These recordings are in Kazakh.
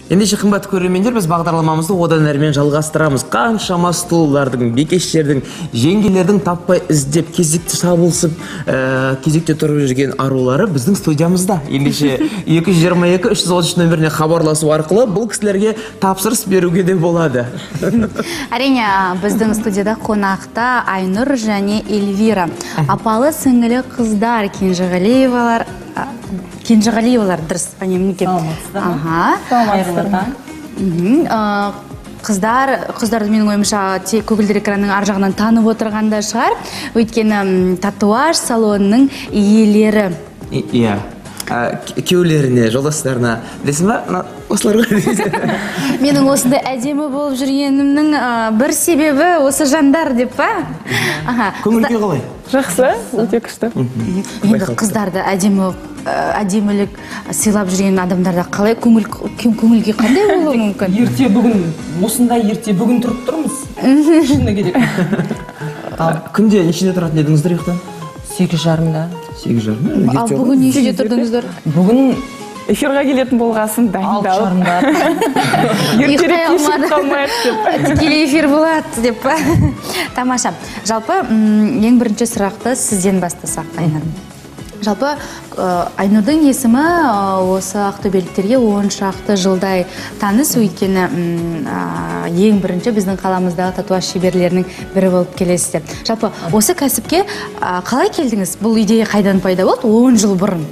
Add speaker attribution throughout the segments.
Speaker 1: Ендеше қымбатты көрермендер, біз бағдарламамызды одан әрмен жалғастырамыз. Қаншама стулдардың, бекештердің, жеңгелердің таппай іздеп, кезекте сабылсып, кезекте тұрып жүрген арулары біздің студиямызда. Ендеше 222-333 нөміріне хабарласу арқылы бұл кісілерге тапсырыс беруге де болады.
Speaker 2: Әрине, біздің студияда қонақта Айнұр және Эльвира. Апалы сіңілі қыздар, Кенжеғалиевалар дұрыс әнемінге. Қыздарды менің ойымша көгілдір экранның ар жағынан танып отырғанда шығар. Өйткені татуаж салонының иелері.
Speaker 1: Иә. Кеулеріне, жолдастарына білесің ба? Осыларға
Speaker 2: менің осындай әдемі болып жүргенімнің бір себебі осы жандар деп па?
Speaker 1: Көңіл-күй қалай?
Speaker 3: Жақсы, өте күшті.
Speaker 2: Енді қыздарды әдемілік сыйлап жүрген адамдарда қалай көңіл-күй қандай болуы мүмкін?
Speaker 3: Ерте бүгін, осындай ерте бүгін тұрып тұрмыз. Шыны керек.
Speaker 1: Күнде нешеде тұратын едіңіздер ұйықтан?
Speaker 3: 8:30-да.
Speaker 1: 8:30.
Speaker 2: Ал бүгін нешеде тұрдыңыздар?
Speaker 3: Бүгін эфирға келетін болғасын дайындалып. 6:30-да. Ертерек кешіп қалмайық деп.
Speaker 2: Тікелей эфир болады деп па? Тамаша. Жалпы, ең бірінші сұрақты сізден бастасақ, Айнұр. Жалпы, Айнұрдың есімі осы ақтөбеліктерге 10 шақты жылдай таныс, өйткені ең бірінші біздің қаламыздағы татуаж шеберлерінің бірі болып келесіздер. Жалпы, осы кәсіпке қалай келдіңіз? Бұл идея қайдан пайда болды? 10 жыл бұрын.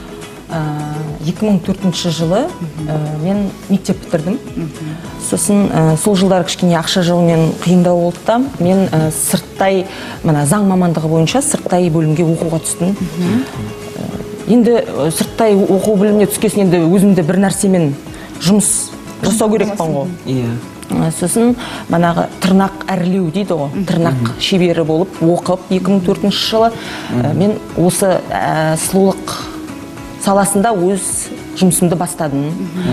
Speaker 3: 2004 жылы мен мектеп бітірдім. Сосын сол жылдары кішкене ақша жауымен қиындау болды да, мен сырттай, заң мамандығы бойынша сырттай бөлімге оқуға түстім. Енді сырттай оқу бөліміне түскесін енді өзімді бір нәрсемен жұмыс жасау керекпін ғой. Сосын тырнақ әрлеу дейді ғой, тырнақ шебері болып оқып 2004 жылы мен осы сұлулық саласында өз жұмысымды бастадым.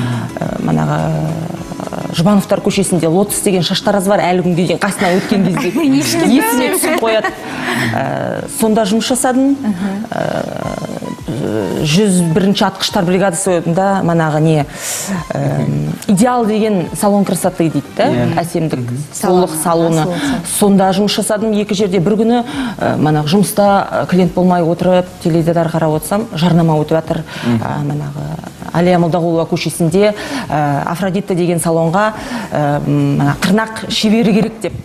Speaker 3: Жұбановтар көшесінде Лотос деген шаштараз бар, әлі күнге дейін қасынан өткен кезде есіме түсіп қояды. Сонда жұмыс жасадым. 101-ші атқыштар бригадасы ойында идеал деген салон красоты дейді, әсемдік сұлулық салоны. Сонда жұмыс жасадым 2 жерде. Бір күні жұмыста клиент болмай отырып, теледидар қарап отырсам, жарнама өтіп жатыр. Алия Молдағұлова көшесінде Афродита деген салонға тырнақ шебері керек деп.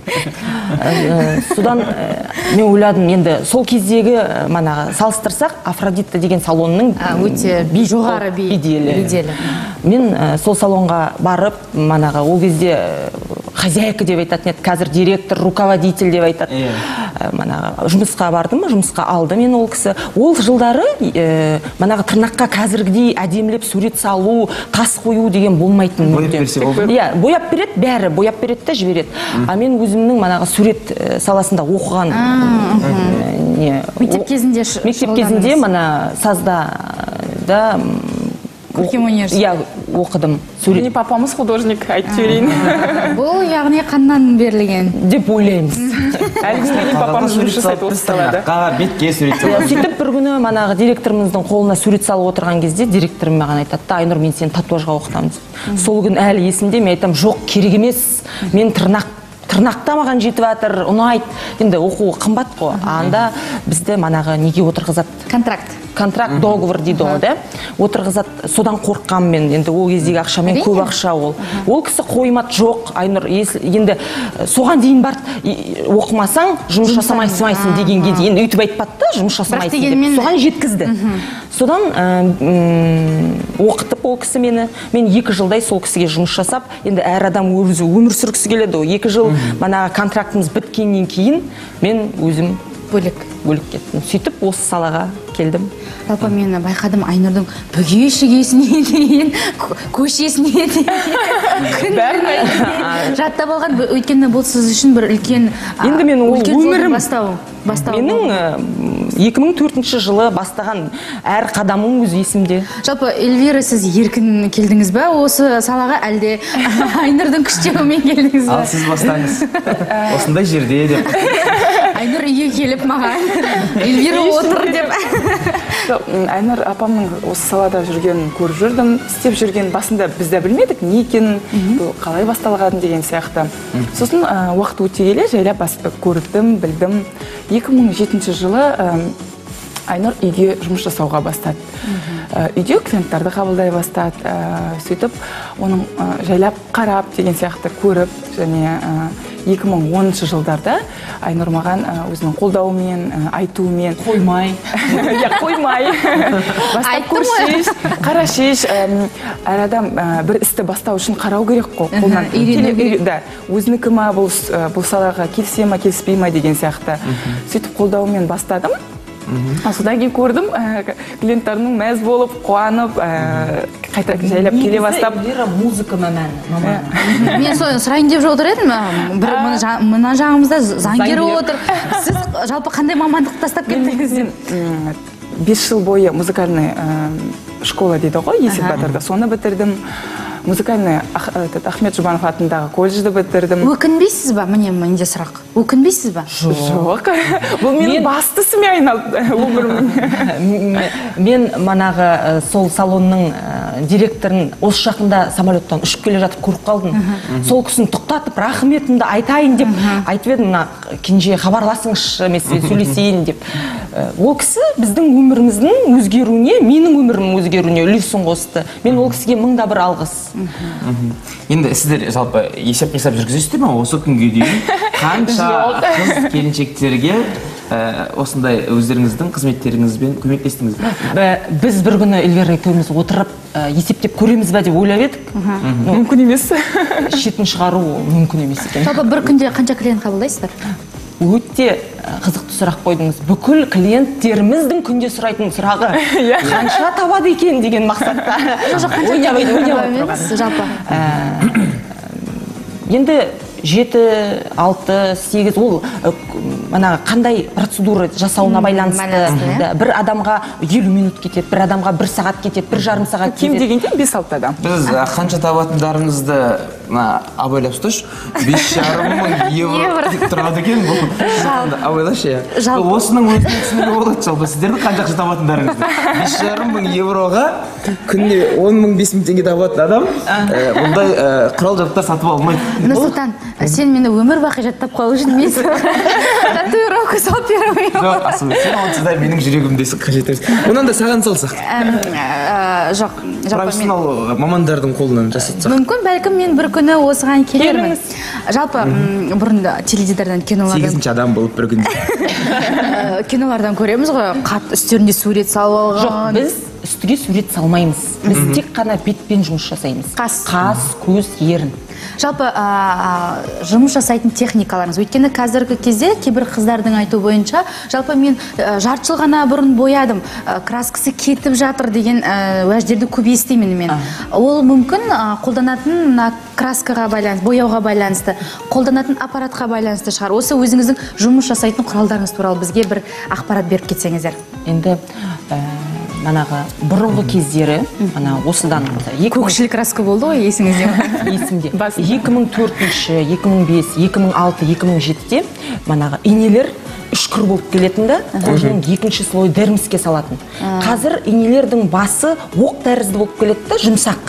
Speaker 3: Содан мен ойладым, енді сол кездегі салыстырсақ, Афродита деген салонның
Speaker 2: өте жоғары беделі.
Speaker 3: Мен сол салонға барып, ол кезде хозяйка деп айтатын еді, қазір директор, руководитель деп айтады. Жұмысқа бардым, жұмысқа алды мен ол кісі. Ол жылдары тырнаққа қазіргідей әдемілеп сурет салу, қас қою деген болмайтын. Бояп береді, бәрі бояп береді де жібереді. А мен өзімнің сурет саласында оқыған.
Speaker 2: Мектеп кезінде
Speaker 3: сазда да
Speaker 2: көркем университет
Speaker 3: оқыдым.
Speaker 4: Мені папамыз художник, айтып жіберейін.
Speaker 2: Бұл яғни қаннан берілген
Speaker 3: деп ойлаймыз.
Speaker 4: Әлгісінде папамыз жұмыс жасайды осы салада.
Speaker 1: Бетке сурет салады.
Speaker 3: Сөйтіп бір күні директорымыздың қолына сурет салып отырған кезде директорым маған айтады: "Айнұр, мен сені татуажға оқытамын." Сол күн әлі есімде. Мен айтам: "Жоқ, керек емес. Мен тырнақта маған жетіп жатыр, ұнайды. Енді оқу қымбат қой." Анда бізді неге отырғызады? Контракт, договор дейді ғой, да? Отырғызат, содан қорыққам мен. Енді ол кездегі ақшамен көп ақша ол. Ол кісі қоймады: "Жоқ, Айнұр, енді соған дейін бар, оқымасаң жұмыс жасамайсың дегенге дейін өйтіп айтпады да, жұмыс жасамайсың деп. Соған жеткізді." Содан оқытып ол кісі мені, мен 2 жылдай сол кісіге жұмыс жасап, енді әр адам өзі өмір сүргісі келеді. 2 жыл контрактымыз біткеннен кейін мен өзім бөлек кеттім. Сөйтіп осы салаға келдім.
Speaker 2: Жалпы мен байқадым, Айнұрдың бүге-шігесіне дейін, көшесіне дейін жаттап алған. Өйткені бұл сіз үшін бір үлкен
Speaker 3: өмірім
Speaker 2: бастау.
Speaker 3: Менің 2004 жылы бастаған әр қадамым өз есімде.
Speaker 2: Жалпы, Эльвира, сіз еркін келдіңіз бе осы салаға, әлде Айнұрдың күштеуімен келдіңіз бе?
Speaker 1: Ал сіз бастаңыз. Осындай жерде деп.
Speaker 2: Айнұр үйге келіп маған Эльвира отыр деп.
Speaker 4: Айнұр апамның осы салада жүргенін көріп жүрдім. Істеп жүрген басында біз де білмедік, не екенін, бұл қалай басталғанын деген сияқты. Сосын уақыт өте келе жайлап көрдім, білдім. 2007 жылы Айнұр үйге жұмыс жасауға бастады. Үйде клиенттарды қабылдай бастады. Сөйтіп, оның жайлап қарап деген сияқты көріп, және 2010 жылдарда Айнұр маған өзінің қолдауымен, айтуымен
Speaker 3: Қоймай.
Speaker 4: Қоймай. Бастап көршеш, қарашеш. Әр адам бір істі бастау үшін қарау керек қой. Өзінікі ма, бұл салаға келсе ма, келіспей ма деген сияқты. Сөйтіп қолдауымен бастадым. Содан кейін көрдім, клиенттарының мәз болып, қуанып, қайта жайлап келе бастап.
Speaker 3: Эльвира музыка маманы.
Speaker 2: Мен соны сұрайын деп отыр едім. Мына жағымызда заңгер отыр. Сіз жалпы қандай мамандық тастап кеттіңіз?
Speaker 4: 5 жыл бойы музыкальный школа дейді ғой, Есет Батырда. Соны бітірдім. Музыкальный Ахмет Жұбанов атындағы колледжді бітірдім.
Speaker 2: Өкінбейсіз ба? Менде сұрақ. Өкінбейсіз ба?
Speaker 4: Жоқ. Бұл менің басты ісіме айналды өмірімнің.
Speaker 3: Мен манағы сол салонның директорын осы жақында самолеттан ұшып келе жатып көріп қалдым. Сол кісіні тоқтатып, рахметімді айтайын деп айтып едім, кенже хабарласыңызшы, мен сізбен сөйлесейін деп. Ол кісі біздің өміріміздің өзгеруіне, менің өмірімнің өзгеруіне үлесін қосты. Мен ол кісіге мыңда бір алғыс.
Speaker 1: Енді сіздер жалпы есеп-қисап жүргізесіздер ме осы күнге дейін қанша қыз келіншектерге осындай өздеріңіздің қызметтеріңізбен көмектестіңіздер?
Speaker 3: Біз бір күні Эльвира екеуміз отырып есептеп көреміз бе деп ойлап едік.
Speaker 4: Мүмкін емес.
Speaker 3: Шетін шығару мүмкін емес екен.
Speaker 2: Жалпы бір күнде қанша клиент қабылдайсыздар?
Speaker 3: Өте қызықты сұрақ қойдыңыз. Бүкіл клиенттеріміздің күнде сұрайтын сұрағы қанша табады екен деген мақсатта.
Speaker 2: Жалпы.
Speaker 3: Енді 7, 6, 8 ол қандай процедура жасауына байланысты. Бір адамға 50 минут кетеді, бір адамға 1 сағат кетеді, 1,5 сағат кетеді.
Speaker 4: Кем дегенде 5-6 адам.
Speaker 1: Біз қанша табатындарыңызды абайлап ұсташ, 5,5 мың евро тұрады екен бұл. Абайлашы, осының өзінің түсінігі болады жалпы. Сіздердің қанша табатындарыңызды 5,5 мың евроға күнде 10 мың 5 мың теңге табатын адам бұндай құрал жабдықтар сатып алмайды.
Speaker 2: Нұрсұлтан, сен мені өмір бақи жаттап қалу үшін мен татуировка салып беремін.
Speaker 1: Жоқ, асылы, сен онсызда менің жүрегімдесің қажет емес. Онан да саған салсақ.
Speaker 2: Жоқ,
Speaker 1: профессионал мамандардың қолынан жасатсақ.
Speaker 2: Мүмкін, бәлкім мен бір күні осыған келермін. Жалпы бұрын теледидардан кинолардан
Speaker 1: 8-ші адам болып бір күнде.
Speaker 2: Кинолардан көреміз ғой, қат үстерінде сурет салып алған.
Speaker 3: Жоқ, біз үстіге сурет салмаймыз. Біз тек қана бетпен жұмыс жасаймыз. Қас, көз, ерін.
Speaker 2: Жалпы жұмыс жасайтын техникаларыңыз. Өйткені қазіргі кезде кейбір қыздардың айту бойынша, жалпы мен жарты жыл ғана бұрын боядым, краскасы кетіп жатыр деген уәждерді көп естимін мен. Ол мүмкін қолданатын краскаға байланысты, бояуға байланысты, қолданатын аппаратқа байланысты шығар. Осы өзіңіздің жұмыс жасайтын құралдарыңыз туралы бізге бір ақпарат беріп кетсеңіздер.
Speaker 3: Енді манағы бұрынғы кездері, осыдан
Speaker 2: көкшіл краска болды ғой, есіңізде ме?
Speaker 3: Есімде. 2004, 2005, 2006, 2007-де манағы инелер үшкір болып келетінді, кожаның екінші слой дерміске салатын. Қазір инелердің басы оқ тәрізді болып келетті, жұмсақ.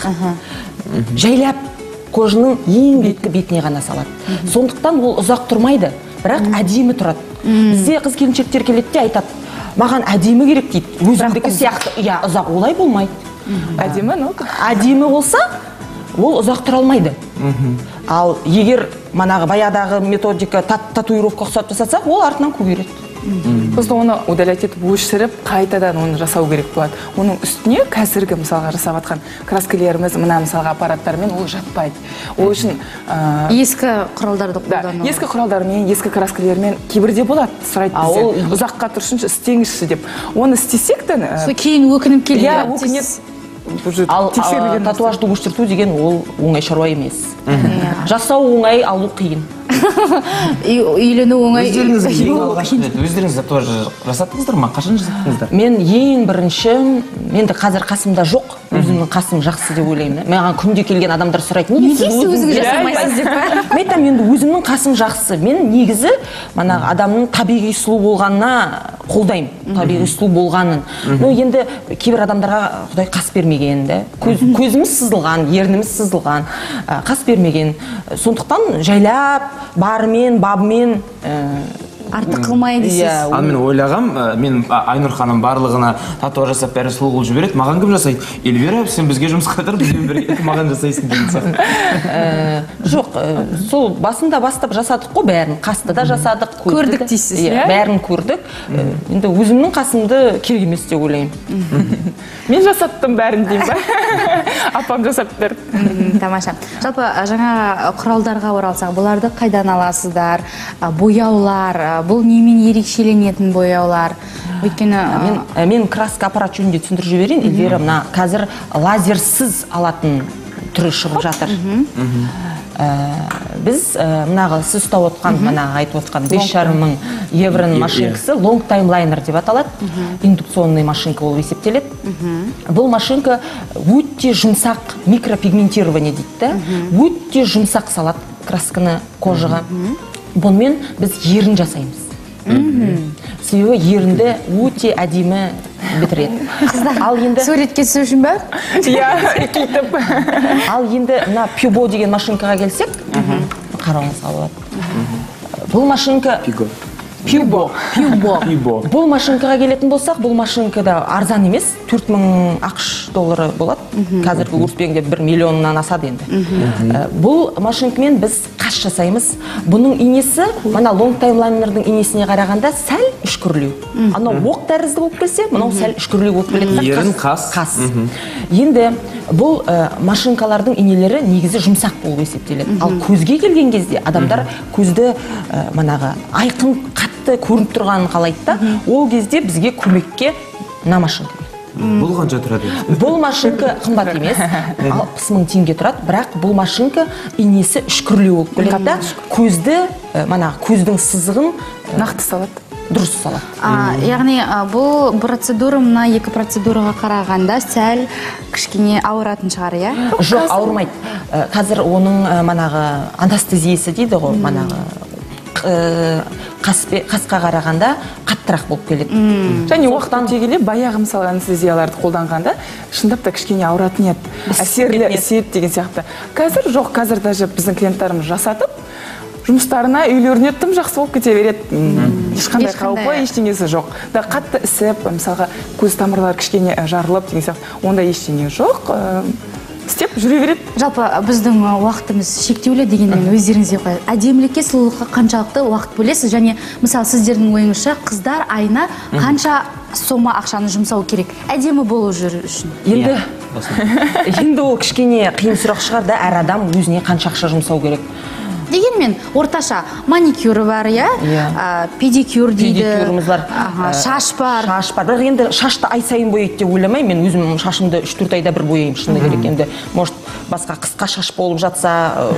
Speaker 3: Жайлап кожаның ең беткі бетіне ғана салады. Сондықтан ол ұзақ тұрмайды, бірақ әдемі тұрады. Бізде қыз келіншектер келетті айтады, маған әдемі керек дейді. Өзімдікі сияқты, ұзақ олай болмайды.
Speaker 4: Әдемі,
Speaker 3: әдемі болса, ол ұзақ тұра алмайды. Ал егер манағы баядағы методика татуировка ұқсап жасатсақ, ол артынан көгереді.
Speaker 4: Біз оны удалять етіп, өшіріп, қайтадан оны жасау керек болады. Оның үстіне қазіргі мысалға жасап атқан краскілеріміз, мына мысалға аппараттармен ол жатпайды. Ол үшін
Speaker 2: ескі құралдарды қолдану.
Speaker 4: Ескі құралдармен, ескі краскілермен кейбірде болады, сұрайды бізден. Ұзаққа тұршыншы істеңізші деп. Оны істесек те
Speaker 2: кейін өкініп келеді.
Speaker 3: Ал татуажды өштірту деген ол оңай шаруа емес. Жасау оңай, алу қиын.
Speaker 2: Үйлену оңай.
Speaker 1: Өздеріңіз татуаж жасаттыңыздар ма? Қашан жасаттыңыздар?
Speaker 3: Мен ең бірінші, менде қазір қасымда жоқ, өзімнің қасым жақсы деп ойлаймын. Маған күнде келген адамдар сұрайды,
Speaker 2: неге сіз өзіңіз жасамайсыз деп?
Speaker 3: Мен айтамын, енді өзімнің қасым жақсы. Мен негізі адамның табиғи сұлу болғанына қолдаймын, табиғи сұлу болғанын. Но енді кейбір адамдарға Құдай қас бермеген, көзіміз сызылған, ерніміз сызылған, қас бермеген. Сондықтан жайлап, барымен, бабымен
Speaker 2: артық қылмай дейсіз.
Speaker 1: Ал мен ойлағам, мен Айнұр ханым барлығына татуаж жасап бәрі сұлу қылып жібереді, маған кім жасайды? Эльвира, сен бізге жұмысқа тұр, бізбен бірге маған жасайсың деген сияқты.
Speaker 3: Жоқ, сол басында бастап жасадық қой бәрін, қасты да жасадық,
Speaker 2: көрдік дейсіз.
Speaker 3: Бәрін көрдік. Енді өзімнің қасымды керек емес деп ойлаймын.
Speaker 4: Мен жасаттым бәрін деймін ба? Апам жасап берді.
Speaker 2: Тамаша. Жалпы жаңа құралдарға оралсақ, бұларды қайдан аласыздар? Бояулар, бұл немен ерекшеленетін бояулар? Өйткені
Speaker 3: мен краска аппарат жөнінде түсіндіріп жіберейін. Эльвира, мына қазір лазерсіз алатын түрі шығып жатыр. Біз мынағы сіз ұстап отқан, мынағы айтып отқан 5,5 мың евроның машинкасы long timeliner деп аталады. Индукционный машинка болып есептеледі. Бұл машинка өте жұмсақ микропигментирование дейді. Өте жұмсақ салады красканы кожаға. Бұнымен біз ерін жасаймыз. Себебі ерінді өте әдемі бітіреді.
Speaker 2: Ал енді суретке түсу үшін бе?
Speaker 4: Кетіп.
Speaker 3: Ал енді мына Пюбо деген машинкаға келсек, қарауыңызға болады. Бұл машинка Пюбо. Бұл машинкаға келетін болсақ, бұл машинкада арзан емес, 4000 ақш доллары болады. Қазіргі курспен 1 миллионнан асады енді. Бұл машинкамен біз қас жасаймыз. Бұның инесі, мына long timeliner-дің инесіне қарағанда сәл үшкірлеу. Анау оқ тәрізді болып келсе, мынау сәл үшкірлеу болып келеді.
Speaker 1: Ерін қас.
Speaker 3: Енді бұл машинкалардың инелері негізі жұмсақ болып есептеледі. Ал көзге келген кезде адамдар көзді манағы айқын қатты көрініп тұрғанын қалайды да, ол кезде бізге көмекке мына машинка.
Speaker 1: Бұл қанша тұрады?
Speaker 3: Бұл машинка қымбат емес, 60 мың теңге тұрады, бірақ бұл машинка инесі үшкірлеу болып келеді да, көзді, манағы көздің сызығын
Speaker 4: нақты салады.
Speaker 3: Дұрыс салады.
Speaker 2: Яғни бұл процедура мына екі процедураға қарағанда сәл кішкене ауыратын шығар, иә?
Speaker 3: Жоқ, ауырмайды. Қазір оның манағы анестезиясы дейді ғой, манағы қасқа қарағанда қаттырақ болып келеді.
Speaker 4: Және уақыттан тегеле баяғы мысалы анестезияларды қолданғанда шындап та кішкене ауыратын еді. Әсерлі әсер деген сияқты. Қазір жоқ, қазір даже біздің клиенттарымыз жасатып, жұмыстарына, үйлеріне тым жақсы болып кете береді. Ешқандай қаупі, ештеңесі жоқ. Да қатты ісіп, мысалға көз тамырлары кішкене жарылып деген сияқты, онда ештеңе жоқ. Істеп жүре береді.
Speaker 2: Жалпы біздің уақытымыз шектеулі дегенмен өздеріңізге қояды. Әдемілікке, сұлулыққа қаншалықты уақыт бөлесіз, және мысалы сіздердің ойыңызша қыздар айына қанша сома ақшаны жұмсау керек әдемі болу жүру үшін?
Speaker 3: Енді ол кішкене қиын сұрақ шығар да, әр адам өзіне қанша ақша жұмсау керек.
Speaker 2: Дегенмен орташа маникюрі бар, иә? Педикюр дейді.
Speaker 3: Педикюріміз бар.
Speaker 2: Шаш бар.
Speaker 3: Шаш бар. Бірақ енді шашты ай сайын бояйды деп ойламай, мен өзім шашымды 3-4 айда бір бояйым, шыны керек. Енді, может, басқа қысқа шаш болып жатса,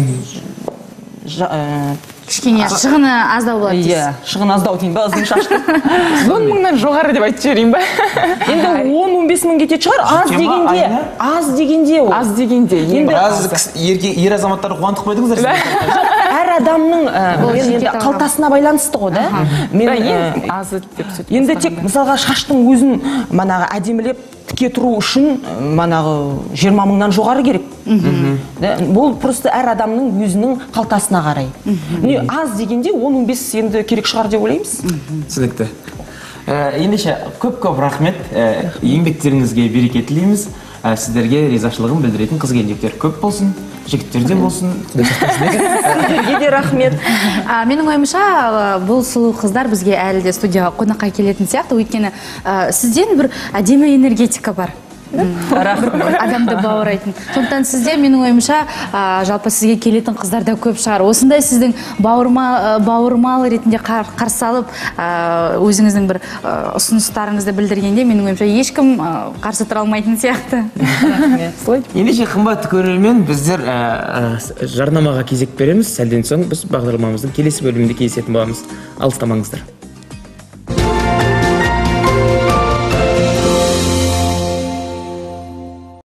Speaker 2: кішкене шығыны аздау болады дейсіз.
Speaker 3: Иә, шығын аздау дейін ба, ұзын шашты.
Speaker 4: 10 мыңнан жоғары деп айтып жіберейін ба?
Speaker 3: Енді 10-15 мың кететін шығар, аз дегенде ол.
Speaker 4: Аз дегенде.
Speaker 1: Біраз ер азаматтарды қуантып қойдыңыздар.
Speaker 3: Әр адамның қалтасына байланысты ғой, да? Енді тек мысалға шаштың өзін манағы әдемілеп тіке тұру үшін манағы 20 мыңнан жоғары керек. Бұл просто әр адамның өзінің қалтасына қарай. Аз дегенде 10-15 енді керек шығар деп ойлаймыз.
Speaker 1: Түсінікті. Ендеше көп-көп рахмет. Еңбектеріңізге береке тілейміз. Сіздерге ризашылығын білдіретін қыз-келіншектер көп болсын, жігіттер де болсын.
Speaker 3: Сіздерге де рахмет.
Speaker 2: Менің ойымша бұл сұлу қыздар бізге әлі де студияға қонаққа келетін сияқты, өйткені сізден бір әдемі энергетика бар. Адамды бауырайтын. Сондықтан сізде менің ойымша жалпы сізге келетін қыздар да көп шығар. Осындай сіздің бауырмал ретінде қарсы алып, өзіңіздің бір ұсыныстарыңызды білдіргенде менің ойымша ешкім қарсы тұра алмайтын сияқты.
Speaker 1: Ендеше қымбатты көрермен, біздер жарнамаға кезек береміз. Сәлден соң біз бағдарламамыздың келесі бөлімінде кездесетін боламыз. Алыстамаңыздар.